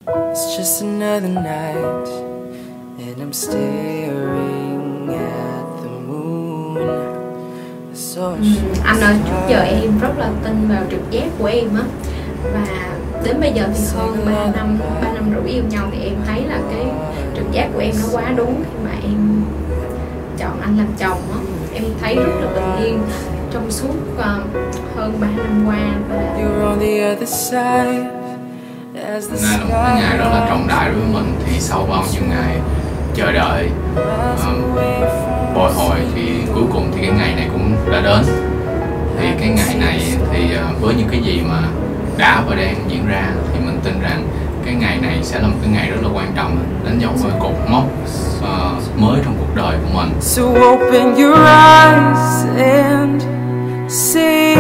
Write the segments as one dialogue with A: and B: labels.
A: It's just another night and I'm staring at the moon.
B: Anh ơi, trước giờ em rất là tin vào trực giác của em á. Và đến bây giờ thì hơn 3 năm rưỡi yêu nhau thì em thấy là cái trực giác của em nó quá đúng khi mà em chọn anh làm chồng á. Em thấy rất là bình yên trong suốt hơn 3 năm qua.
C: Nay là một cái ngày rất là trọng đại đối với mình. Thì sau bao nhiêu ngày chờ đợi, bồi hồi thì cuối cùng thì cái ngày này cũng đã đến. Thì cái ngày này thì với những cái gì mà đã và đang diễn ra thì mình tin rằng cái ngày này sẽ là một cái ngày rất là quan trọng, đánh dấu một cột mốc mới trong cuộc đời của mình.
A: So open your eyes and see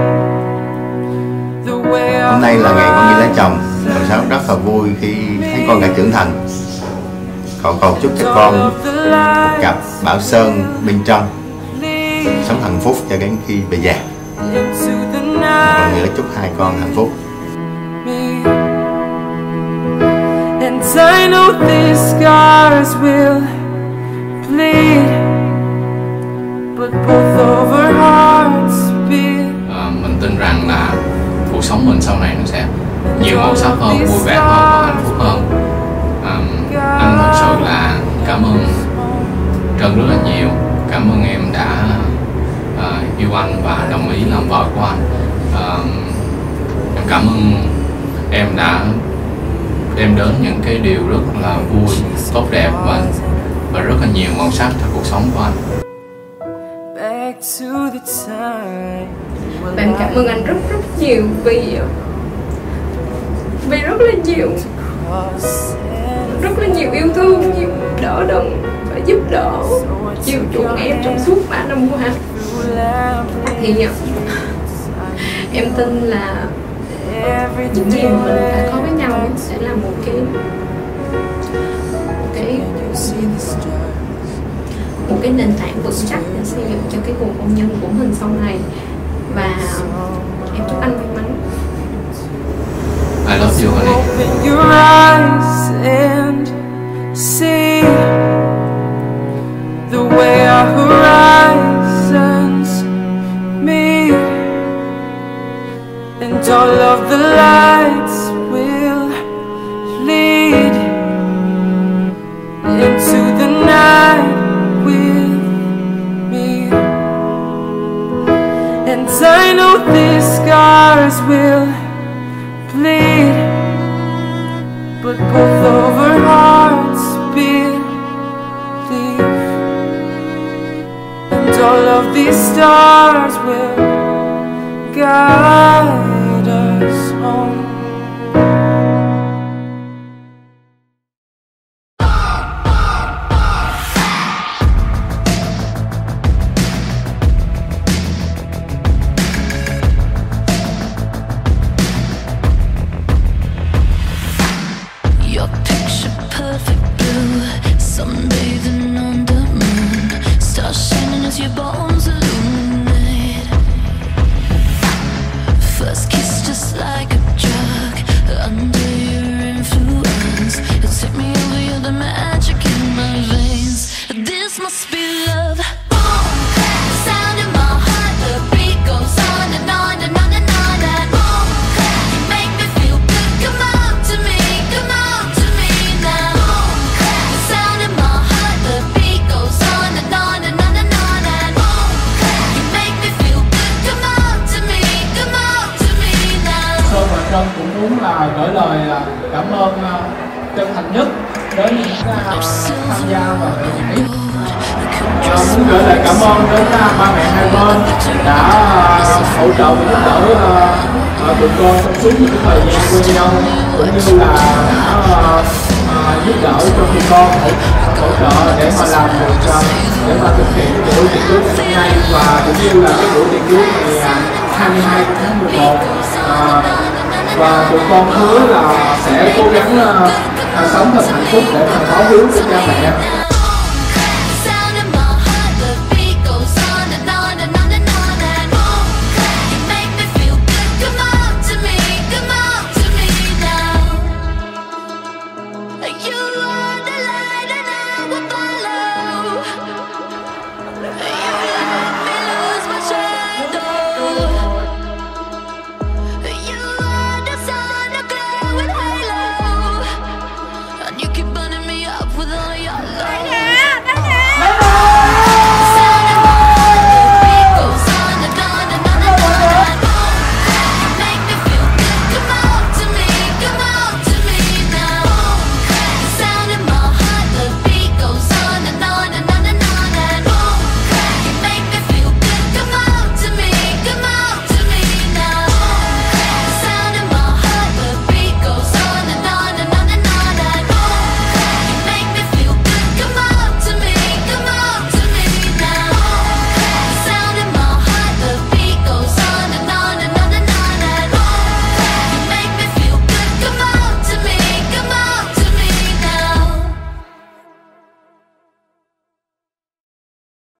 A: the way.
D: Hôm nay là ngày con đi lấy chồng, làm sao rất là vui khi thấy con đã trưởng thành. Còn chúc cho con một cặp Bảo Sơn bên trong sống hạnh phúc cho đến khi về già. Còn nữa chúc hai con hạnh phúc.
A: And I know these scars will bleed, but both of our hearts beat.
C: Mình tin rằng là cuộc sống mình sau này nó sẽ nhiều màu sắc hơn, vui vẻ hơn và hạnh phúc hơn. Anh thật sự là cảm ơn Trân rất là nhiều. Cảm ơn em đã yêu anh và đồng ý làm vợ của anh. Em cảm ơn em đã đem đến những cái điều rất là vui, tốt đẹp và rất là nhiều màu sắc cho cuộc sống của anh.
B: Và em cảm ơn anh rất nhiều vì rất là nhiều yêu thương, nhiều đỡ đần và giúp đỡ, chiều chuộng em trong suốt 3 năm qua. Thì em tin là những gì mà mình đã có với nhau sẽ là một cái nền tảng vững chắc để xây dựng cho cái cuộc hôn nhân của mình sau này. Và em chúc anh may mắn.
C: I love you, honey.
A: Open your eyes and see the way our horizons meet, and all of the lights will lead into the night with me. And I know these scars will bleed, but both of our hearts believe, and all of these stars will guide us home.
E: Your picture perfect blue, sunbathing on the moon, stars shining as your bones illuminate. First kiss just like a drug, under your influence, you take me over, you're the magic in my veins. This must be love. Boom, clap, sound in my heart, the beat goes on and on and on and on and boom, clap, you make me feel good. Come on to me, come on to me now. Boom, clap, sound in my heart, the beat goes on and on and on and on and boom, clap, you make me feel good. Come on to me, come on to me now.
F: Sơn và Trân cũng muốn là gửi lời cảm ơn chân thành nhất đến những tham gia vào hội nhảy. Muốn gửi lời cảm ơn đến ba mẹ hai bên đã hỗ trợ và giúp đỡ tụi con trong suốt những thời gian quen nhau, cũng như là đã giúp đỡ cho tụi con hỗ trợ để mà làm được để mà thực hiện cái buổi tiệc cưới ngày hôm nay, và cũng như là cái buổi tiệc cưới ngày 22 tháng 11. Và tụi con hứa là sẽ cố gắng sống thật hạnh phúc để mà báo hiếu với cha mẹ.